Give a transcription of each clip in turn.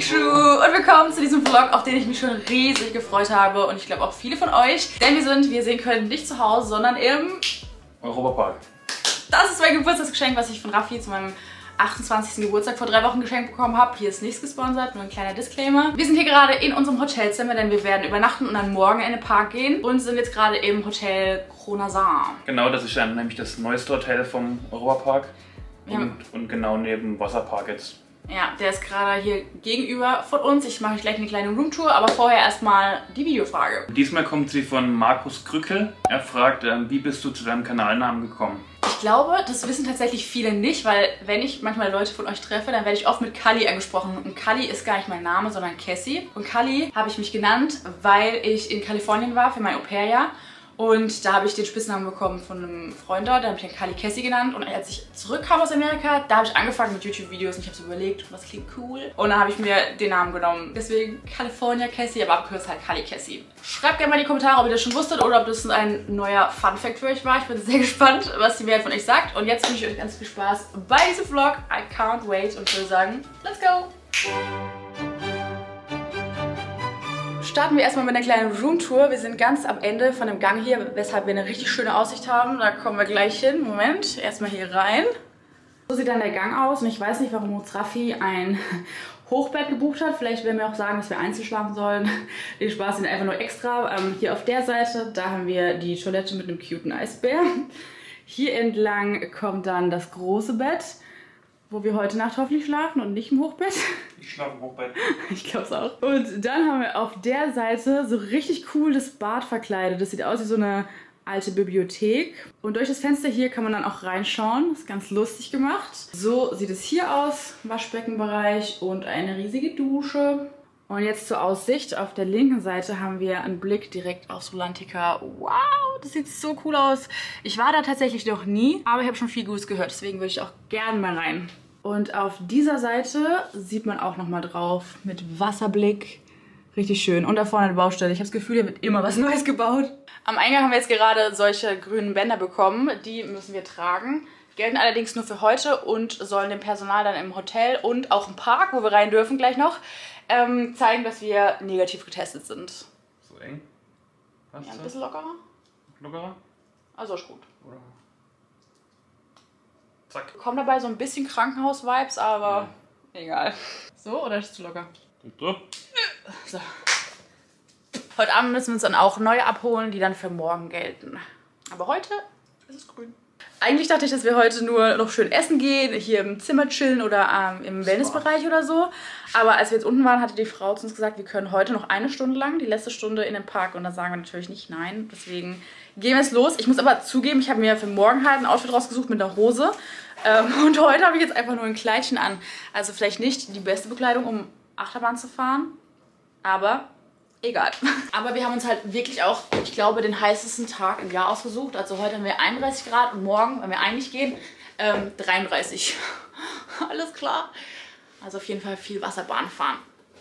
Crew und willkommen zu diesem Vlog, auf den ich mich schon riesig gefreut habe und ich glaube auch viele von euch. Denn wir sind, wie ihr sehen könnt, nicht zu Hause, sondern im Europapark. Das ist mein Geburtstagsgeschenk, was ich von Raffi zu meinem 28. Geburtstag vor 3 Wochen geschenkt bekommen habe. Hier ist nichts gesponsert, nur ein kleiner Disclaimer. Wir sind hier gerade in unserem Hotelzimmer, denn wir werden übernachten und dann morgen in den Park gehen und sind jetzt gerade im Hotel Kronasar. Genau, das ist dann nämlich das neueste Hotel vom Europapark und genau neben Wasserpark jetzt. Ja, der ist gerade hier gegenüber von uns. Ich mache gleich eine kleine Roomtour, aber vorher erstmal die Videofrage. Diesmal kommt sie von Markus Krückel. Er fragt, wie bist du zu deinem Kanalnamen gekommen? Ich glaube, das wissen tatsächlich viele nicht, weil wenn ich manchmal Leute von euch treffe, dann werde ich oft mit Kali angesprochen. Und Kali ist gar nicht mein Name, sondern Cassie. Und Kali habe ich mich genannt, weil ich in Kalifornien war für mein Au-pair-Jahr. Und da habe ich den Spitznamen bekommen von einem Freund dort, da habe ich den Kali Cassie genannt. Und als ich zurückkam aus Amerika, da habe ich angefangen mit YouTube-Videos und ich habe so überlegt, was klingt cool. Und dann habe ich mir den Namen genommen. Deswegen California Cassie, aber abgekürzt halt Kali Cassie. Schreibt gerne mal in die Kommentare, ob ihr das schon wusstet oder ob das ein neuer Fun-Fact für euch war. Ich bin sehr gespannt, was die Mehrheit von euch sagt. Und jetzt wünsche ich euch ganz viel Spaß bei diesem Vlog. I can't wait und ich würde sagen, let's go! Starten wir erstmal mit einer kleinen Roomtour. Wir sind ganz am Ende von dem Gang hier, weshalb wir eine richtig schöne Aussicht haben. Da kommen wir gleich hin. Moment, erstmal hier rein. So sieht dann der Gang aus und ich weiß nicht, warum uns Raffi ein Hochbett gebucht hat. Vielleicht werden wir auch sagen, dass wir einzeln schlafen sollen. Den Spaß sind einfach nur extra. Hier auf der Seite, da haben wir die Toilette mit einem cuten Eisbär. Hier entlang kommt dann das große Bett, wo wir heute Nacht hoffentlich schlafen und nicht im Hochbett. Ich schlafe im Hochbett. Ich glaube es auch. Und dann haben wir auf der Seite so richtig cool das Bad verkleidet. Das sieht aus wie so eine alte Bibliothek. Und durch das Fenster hier kann man dann auch reinschauen. Das ist ganz lustig gemacht. So sieht es hier aus. Waschbeckenbereich und eine riesige Dusche. Und jetzt zur Aussicht. Auf der linken Seite haben wir einen Blick direkt aufs Rulantica. Wow, das sieht so cool aus. Ich war da tatsächlich noch nie, aber ich habe schon viel Gutes gehört. Deswegen würde ich auch gerne mal rein. Und auf dieser Seite sieht man auch nochmal drauf mit Wasserblick. Richtig schön. Und da vorne eine Baustelle. Ich habe das Gefühl, hier wird immer was Neues gebaut. Am Eingang haben wir jetzt gerade solche grünen Bänder bekommen. Die müssen wir tragen. Gelten allerdings nur für heute und sollen dem Personal dann im Hotel und auch im Park, wo wir rein dürfen gleich noch, zeigen, dass wir negativ getestet sind. So eng? Ja, ein bisschen lockerer. Lockerer? Also ist gut. Oder? Zack. Kommen dabei so ein bisschen Krankenhaus-Vibes, aber egal. So, oder ist es zu locker? So. Heute Abend müssen wir uns dann auch neue abholen, die dann für morgen gelten. Aber heute ist es grün. Eigentlich dachte ich, dass wir heute nur noch schön essen gehen, hier im Zimmer chillen oder im Wellnessbereich oder so. Aber als wir jetzt unten waren, hatte die Frau zu uns gesagt, wir können heute noch 1 Stunde lang, die letzte Stunde in den Park. Und da sagen wir natürlich nicht nein. Deswegen gehen wir jetzt los. Ich muss aber zugeben, ich habe mir für morgen halt ein Outfit rausgesucht mit einer Hose. Und heute habe ich jetzt einfach nur ein Kleidchen an. Also vielleicht nicht die beste Bekleidung, um Achterbahn zu fahren. Aber egal. Aber wir haben uns halt wirklich auch, ich glaube, den heißesten Tag im Jahr ausgesucht. Also heute haben wir 31 Grad und morgen, wenn wir eigentlich gehen, 33. Alles klar. Also auf jeden Fall viel Wasserbahn fahren.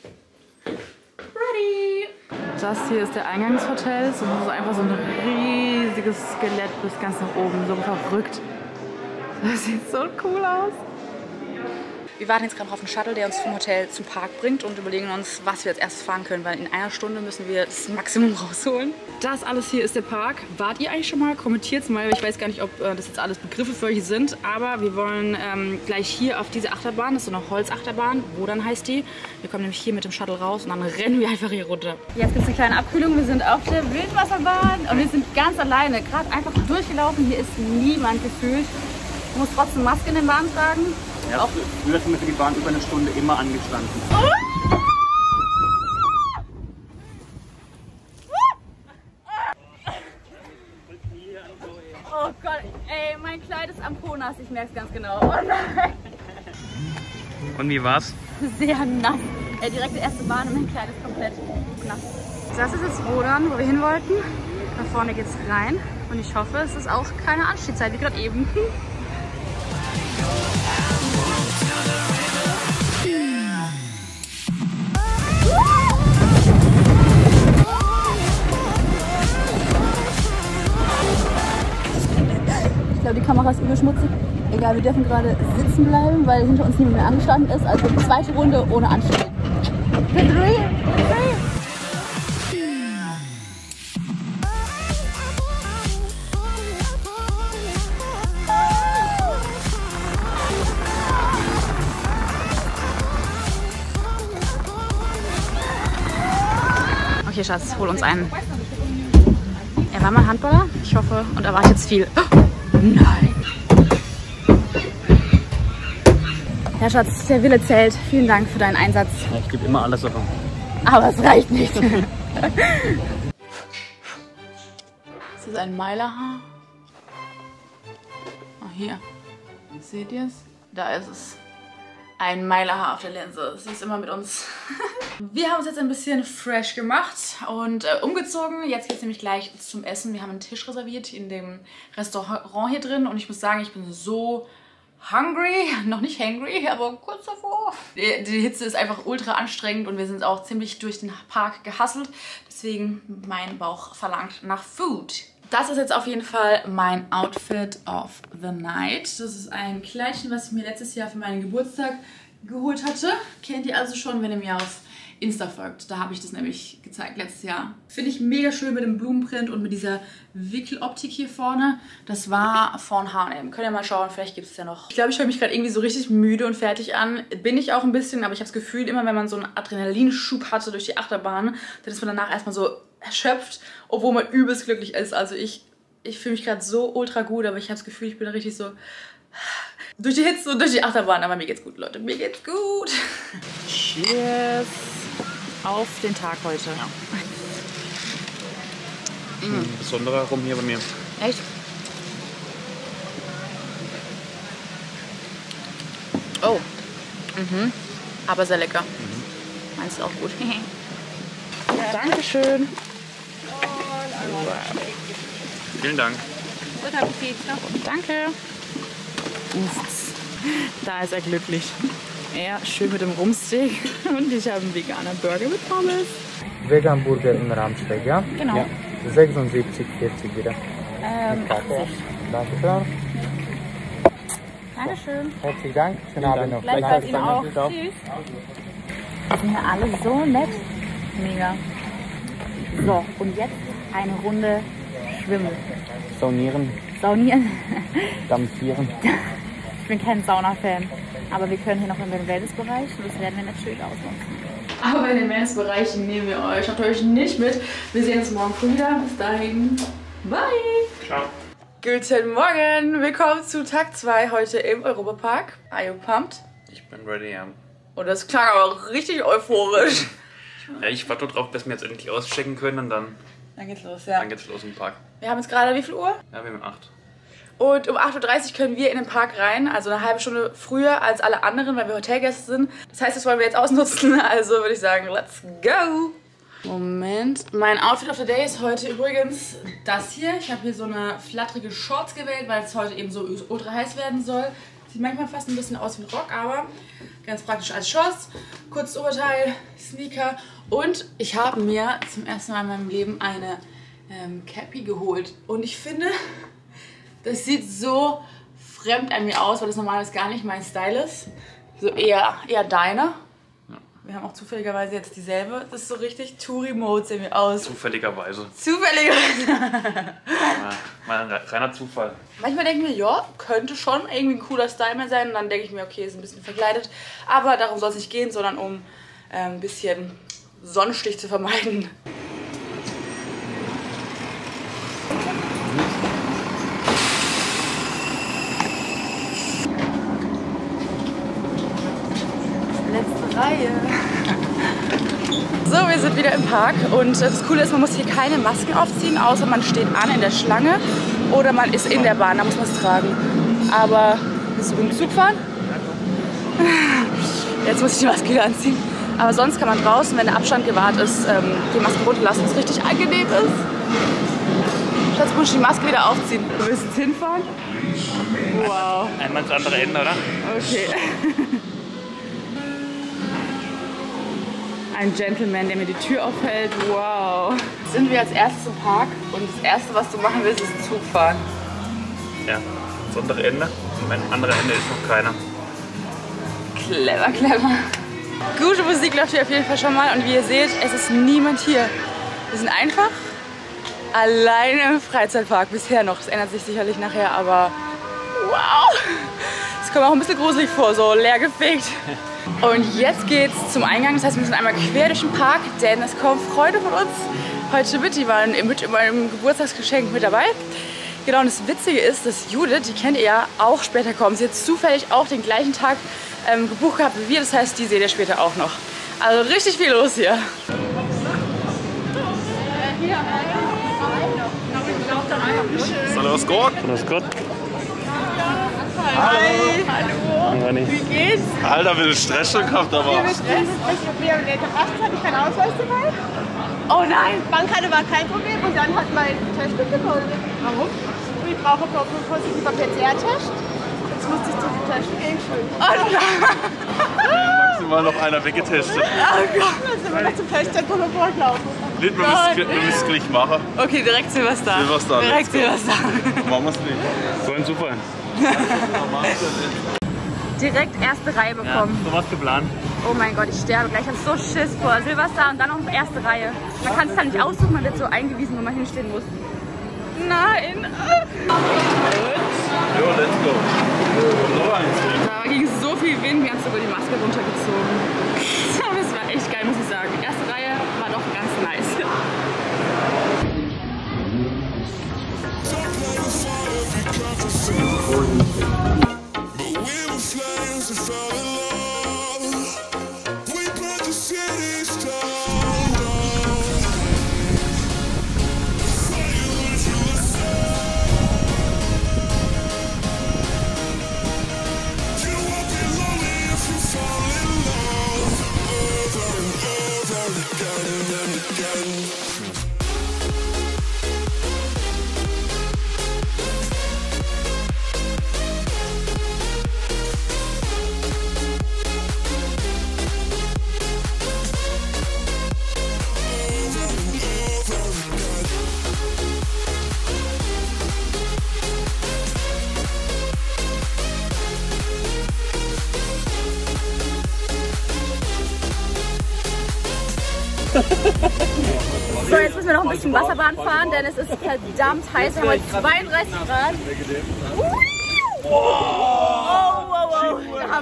Ready! Das hier ist der Eingang des Hotels und das ist einfach so ein riesiges Skelett bis ganz nach oben. So verrückt. Das sieht so cool aus. Wir warten jetzt gerade auf einen Shuttle, der uns vom Hotel zum Park bringt und überlegen uns, was wir als erstes fahren können, weil in 1 Stunde müssen wir das Maximum rausholen. Das alles hier ist der Park. Wart ihr eigentlich schon mal? Kommentiert es mal. Ich weiß gar nicht, ob das jetzt alles Begriffe für euch sind, aber wir wollen gleich hier auf diese Achterbahn, das ist so eine Holzachterbahn, Wodan heißt die. Wir kommen nämlich hier mit dem Shuttle raus und dann rennen wir einfach hier runter. Jetzt gibt es eine kleine Abkühlung. Wir sind auf der Wildwasserbahn und wir sind ganz alleine, gerade einfach durchgelaufen. Hier ist niemand gefühlt. Du musst trotzdem Maske in den Bahn tragen. Ja, auch früher sind wir für die Bahn über 1 Stunde immer angestanden. Oh Gott, ey, mein Kleid ist am Po nass, ich merke es ganz genau. Oh nein. Und wie war's? Sehr nass. Direkt die erste Bahn und mein Kleid ist komplett nass. Das ist jetzt Wodan, wo wir hin wollten. Da vorne geht's rein und ich hoffe, es ist auch keine Anstiegszeit wie gerade eben. Ich glaube, die Kamera ist übel schmutzig. Egal, wir dürfen gerade sitzen bleiben, weil hinter uns niemand mehr angestanden ist. Also 2. Runde ohne Anstieg. Okay, Schatz, hol uns einen. Er war mal Handballer, ich hoffe, und erwartet jetzt viel. Oh, nein! Ja, Schatz, der Wille zählt. Vielen Dank für deinen Einsatz. Ja, ich gebe immer alles davon. Aber es reicht nicht. Das ist ein Meilerhaar. Oh, hier. Seht ihr es? Da ist es. Ein Meilerhaar auf der Linse. Sie ist immer mit uns. Wir haben uns jetzt ein bisschen fresh gemacht und umgezogen. Jetzt geht es nämlich gleich zum Essen. Wir haben einen Tisch reserviert in dem Restaurant hier drin. Und ich muss sagen, ich bin so hungry. Noch nicht hangry, aber kurz davor. Die Hitze ist einfach ultra anstrengend und wir sind auch ziemlich durch den Park gehustelt. Deswegen mein Bauch verlangt nach Food. Das ist jetzt auf jeden Fall mein Outfit of the Night. Das ist ein Kleidchen, was ich mir letztes Jahr für meinen Geburtstag geholt hatte. Kennt ihr also schon, wenn ihr mir auf Insta folgt. Da habe ich das nämlich gezeigt letztes Jahr. Finde ich mega schön mit dem Blumenprint und mit dieser Wickeloptik hier vorne. Das war von H&M. Könnt ihr mal schauen, vielleicht gibt es ja noch. Ich glaube, ich höre mich gerade irgendwie so richtig müde und fertig an. Bin ich auch ein bisschen, aber ich habe das Gefühl, immer wenn man so einen Adrenalinschub hatte durch die Achterbahn, dann ist man danach erstmal so erschöpft, obwohl man übelst glücklich ist. Also ich fühle mich gerade so ultra gut, aber ich habe das Gefühl, ich bin richtig so durch die Hitze und durch die Achterbahn. Aber mir geht's gut, Leute. Mir geht's gut. Cheers auf den Tag heute. Ja. Ein besonderer Rum hier bei mir. Echt? Oh. Mhm. Aber sehr lecker. Mhm. Meins ist auch gut. Dankeschön. Wow. Vielen Dank. Guten Appetit. Danke. Ups. Da ist er glücklich. Er schön mit dem Rumsteak und ich habe einen veganen Burger mit Pommes. Vegan Burger im Rahmsteak, ja? Genau. Ja. 76,40 wieder. 80. Danke schön. Dankeschön. Herzlichen Dank. Schönen Abend noch. Gleichfalls Ihnen auch. Tschüss. Die sind ja alle so nett. Mega. So, und jetzt eine Runde schwimmen. Saunieren. Saunieren. Dampfieren. Ich bin kein Sauna-Fan. Aber wir können hier noch in den Wellnessbereich und das werden wir natürlich ausnutzen. Aber in den Wellnessbereich nehmen wir euch natürlich nicht mit. Wir sehen uns morgen früh wieder. Bis dahin. Bye. Ciao. Guten Morgen. Willkommen zu Tag 2 heute im Europapark. Are you pumped? Ich bin ready, ja. Und das klang aber richtig euphorisch. Ja, ich warte nur drauf, bis wir jetzt endlich auschecken können und dann geht's los, ja. Dann geht's los im Park. Wir haben jetzt gerade wie viel Uhr? Ja, wir haben 8. Und um 8:30 Uhr können wir in den Park rein, also eine halbe Stunde früher als alle anderen, weil wir Hotelgäste sind. Das heißt, das wollen wir jetzt ausnutzen, also würde ich sagen, let's go! Moment, mein Outfit of the Day ist heute übrigens das hier. Ich habe hier so eine flatterige Shorts gewählt, weil es heute eben so ultra heiß werden soll. Sieht manchmal fast ein bisschen aus wie ein Rock, aber ganz praktisch als Shorts. Kurzes Oberteil, Sneaker und ich habe mir zum ersten Mal in meinem Leben eine Cappy geholt. Und ich finde, das sieht so fremd an mir aus, weil das normalerweise gar nicht mein Style ist. So eher deiner. Ja. Wir haben auch zufälligerweise jetzt dieselbe. Das ist so richtig Touri-Mode sehen wir aus. Zufälligerweise. Zufälligerweise. Mal ein reiner Zufall. Manchmal denke ich mir, ja, könnte schon irgendwie ein cooler Style mehr sein. Und dann denke ich mir, okay, ist ein bisschen verkleidet. Aber darum soll es nicht gehen, sondern um ein bisschen Sonnenstich zu vermeiden. Letzte Reihe. So, wir sind wieder im Park und das Coole ist, man muss hier keine Masken aufziehen, außer man steht an in der Schlange oder man ist in der Bahn, da muss man es tragen. Aber willst du mit dem Zug fahren? Jetzt muss ich die Maske wieder anziehen. Aber sonst kann man draußen, wenn der Abstand gewahrt ist, die Maske runterlassen, was richtig angenehm ist. Schatz, muss ich die Maske wieder aufziehen. Du willst jetzt hinfahren? Wow. Einmal ins andere Ende, oder? Okay. Ein Gentleman, der mir die Tür aufhält. Wow. Jetzt sind wir als erstes im Park und das Erste, was du machen willst, ist Zug fahren. Ja, das andere Ende. Und mein anderes Ende ist noch keiner. Clever, clever. Gute Musik läuft hier auf jeden Fall schon mal und wie ihr seht, es ist niemand hier. Wir sind einfach alleine im Freizeitpark bisher noch. Das ändert sich sicherlich nachher, aber wow! Es kommt auch ein bisschen gruselig vor, so leer gefegt. Und jetzt geht's zum Eingang, das heißt, wir müssen einmal quer durch den Park, denn es kommen Freunde von uns heute mit. Die waren mit in meinem Geburtstagsgeschenk mit dabei. Genau, und das Witzige ist, dass Judith, die kennt ihr ja, auch später kommt. Sie hat zufällig auch den gleichen Tag gebucht gehabt wie wir, das heißt, die seht ihr später auch noch. Also richtig viel los hier. Alles gut? Alles gut. Hi! Hallo! Wie geht's? Alter, wir haben Stress schon gehabt, aber... Wir haben Stress, ich habe ich keinen Ausweis dabei. Oh nein! Bankkarte war kein Problem und dann hat mein Test gekommen. Warum? Ich brauche noch einen positiven PCR-Test. Jetzt musste ich zum Testen gehen. Oh nein! Maximal noch einer weggetestet. Oh Gott! Dann sind wir noch zum Testzentrum vorgelaufen. Nicht, wir müssen es gleich machen. Okay, direkt Silvester. Silvester. Direkt Silvester. Machen wir es nicht. So ein Zufall. Direkt erste Reihe bekommen. Ja, so was geplant. Oh mein Gott, ich sterbe gleich. Ich hab so Schiss vor Silvester und dann noch erste Reihe. Man kann es dann nicht aussuchen, man wird so eingewiesen, wo man hinstehen muss. Nein! Jo, let's go. Noch eins. Da ging so viel Wind, wir haben sogar die Maske runtergezogen. Das war echt geil, muss ich sagen. Erste Reihe war doch ganz nice. So, jetzt müssen wir noch ein bisschen Wasserbahn fahren, denn es ist verdammt heiß. Wir haben heute 32 Grad. Oh, wow, wow.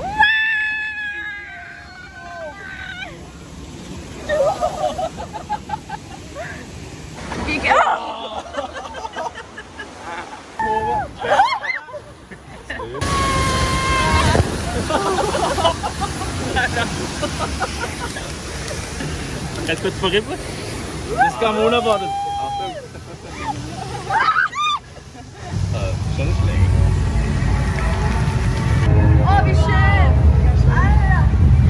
Ganz kurz verrippen. Das kam unerwartet. Achtung. Schon nicht länger. Oh, wie schön! Alter.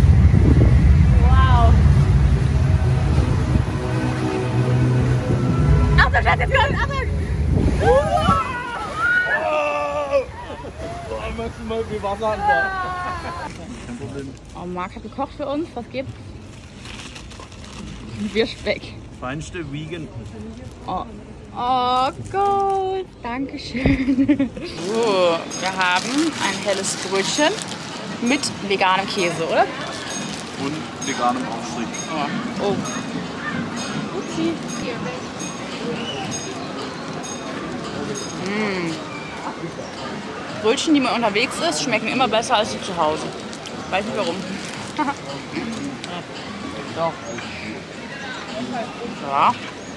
Wow! Achtung, Scheiße, Achtung! Maximal viel Wasser an Bord. Kein Problem. Oh, Marc hat gekocht für uns. Was gibt's? Bierspeck. Feinste Vegan. Oh. Oh Gott, danke schön. So, wir haben ein helles Brötchen mit veganem Käse, oder? Und veganem Aufstrich. Oh. Oh. Upsi. Brötchen, die man unterwegs isst, schmecken immer besser als die zu Hause. Weiß nicht warum. Doch. Ja.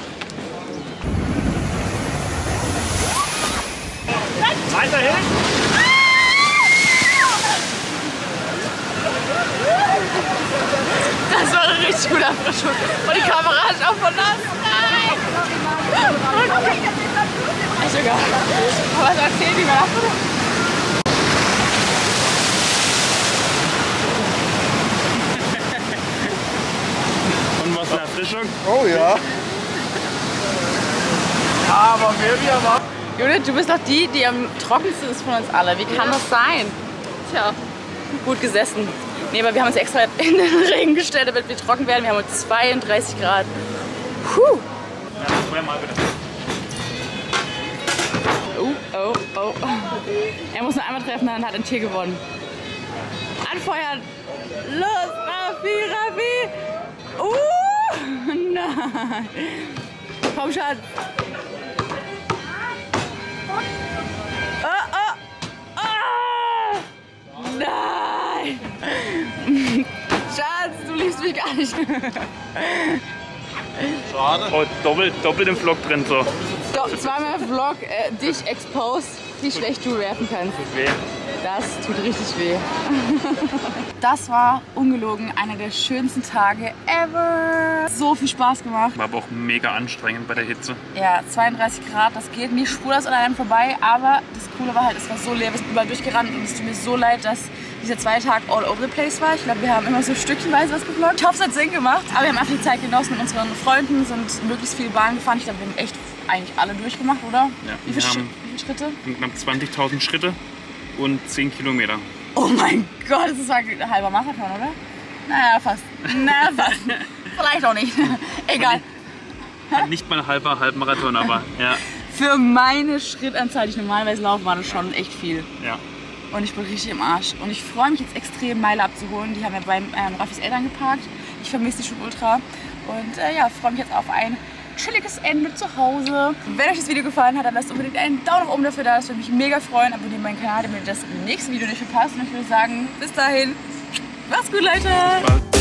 Weiterhin! Das war eine richtig gute Erfrischung. Und die Kamera ist auch von nass. Nein! Ist egal. Aber was erzählen die mir? Und was eine Erfrischung? Oh ja. Aber wer wir war. Judith, du bist doch die, die am trockensten ist von uns alle. Wie kann das sein? Tja, gut gesessen. Nee, aber wir haben uns extra in den Regen gestellt, damit wir trocken werden. Wir haben uns 32 Grad. Puh. Ja, zweimal bitte. Oh, oh, oh. Er muss nur einmal treffen, dann hat ein Tier gewonnen. Anfeuern! Los, rauf! Raffi! Nein! Komm, Schatz! Nein! Schatz, du liebst mich gar nicht. Schade. Oh, doppelt im Vlog drin so. Zweimal Vlog, dich exposed, wie schlecht du werfen kannst. Tut weh. Das tut richtig weh. Das war ungelogen einer der schönsten Tage ever. So viel Spaß gemacht. War aber auch mega anstrengend bei der Hitze. Ja, 32 Grad, das geht nicht spurlos an einem vorbei. Aber das Coole war halt, es war so leer, wir sind überall durchgerannt und es tut mir so leid, dass dieser zweite Tag all over the place war. Ich glaube, wir haben immer so stückchenweise was gevloggt. Ich hoffe, es hat Sinn gemacht. Aber wir haben einfach die Zeit genossen mit unseren Freunden, sind möglichst viel Bahn gefahren. Ich glaube, wir haben echt eigentlich alle durchgemacht, oder? Ja, wie viele Schritte? Knapp 20.000 Schritte und 10 Kilometer. Oh mein Gott, das war ein halber Marathon, oder? Naja, fast. Na, fast. Vielleicht auch nicht. Egal. Nicht mal ein halber Halbmarathon, aber ja. Für meine Schrittanzahl, die ich normalerweise laufe, war das schon echt viel. Ja. Und ich bin richtig im Arsch. Und ich freue mich jetzt extrem, Meile abzuholen. Die haben wir beim Raffis Eltern geparkt. Ich vermisse die schon ultra. Und ja, freue mich jetzt auf ein chilliges Ende zu Hause. Wenn euch das Video gefallen hat, dann lasst unbedingt einen Daumen nach oben dafür da. Das würde mich mega freuen. Abonniert meinen Kanal, damit ihr das nächste Video nicht verpasst. Und ich würde sagen, bis dahin, macht's gut, Leute!